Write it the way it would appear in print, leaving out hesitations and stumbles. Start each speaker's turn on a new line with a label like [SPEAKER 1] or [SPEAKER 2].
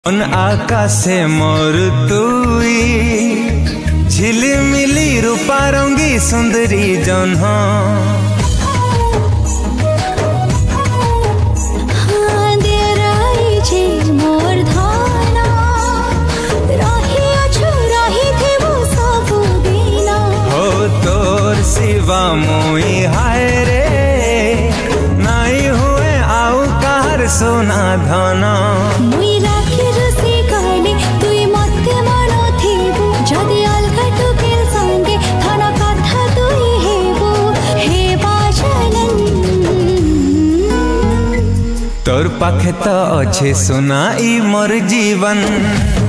[SPEAKER 1] उन आकाशे मोर तुई झिलमिली रूपा रंगी सुंदरी जन्ह शिवा मुई हाय रे नाई हुए आउ कहार सोना धना
[SPEAKER 2] मुई राखी रुसी कहले तुई मते मन थिबु जदि अलगा टुकेल संगे थाना कथा तुई हेबु हे बाजनन
[SPEAKER 1] तोर पाखे तो अच्छे सुनाई मोर जीवन।